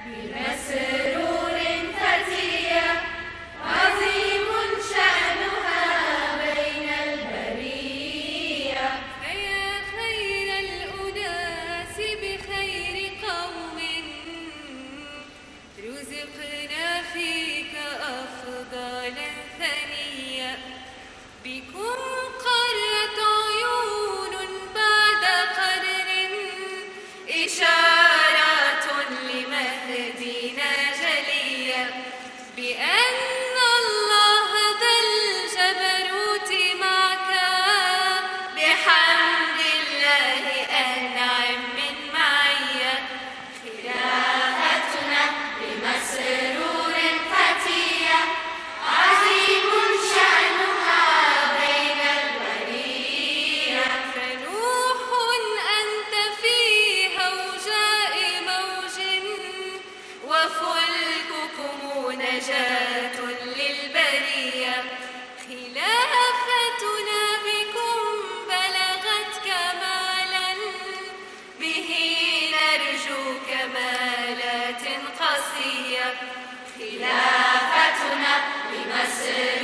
بمسرور فتية عظيم شأنها بين البرية. فيا خير الأناس بخير قوم رزقنا فيك أفضالا ثنيا. بكم قرت عيون بعد قرن إشارات لمهدنا جليا. بأن الله ذا الجبروت معك بحمد الله أنعم من معية. خلافتنا بمسرور فتية عظيم شأنها بين البرية. فنوح أنت في هوجاء موج وفلككم نجاة للبرية. خلافتنا بكم بلغت كمالا به نرجو كمالات قصية. خلافتنا بمسرور